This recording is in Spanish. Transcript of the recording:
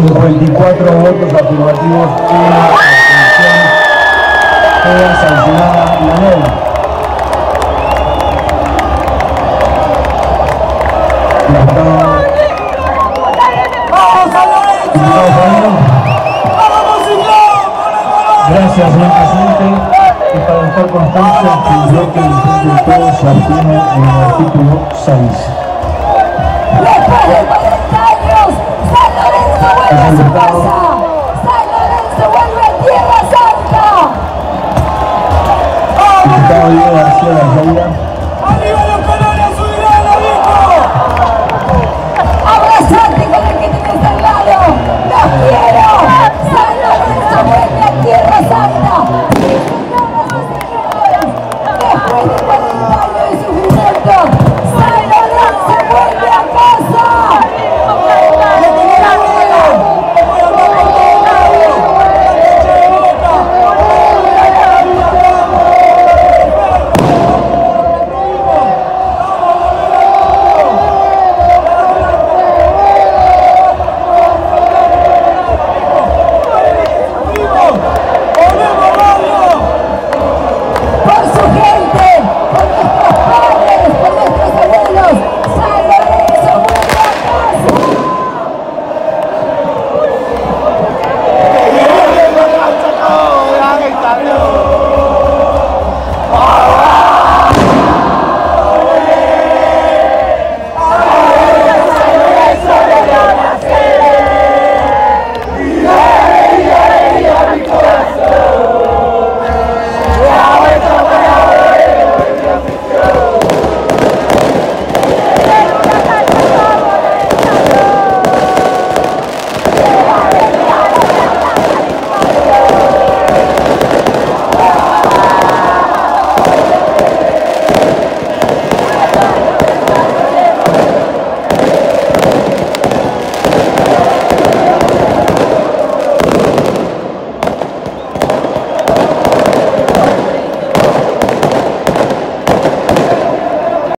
54 votos afirmativos, 1 abstención. Queda sancionada la ley. Gracias, señor presidente. Y para dejar constancia que el bloque del Frente de Todos se abstiene en el artículo 6. Después de 40 años, San Lorenzo vuelve a su casa. San Lorenzo vuelve a Tierra Santa. Diputado Diego García García.